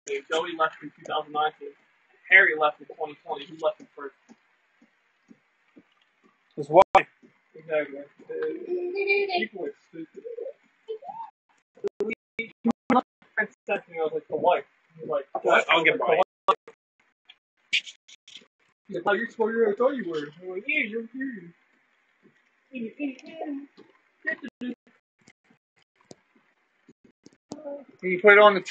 Joey left in 2019. Harry left in 2020. Who left him first? His wife. Exactly. People are stupid. Second, I was like, the wife. Like, what? I'll get by. He's like, you're smarter than I thought you were. I'm like, yeah, you're here. Can you put it on the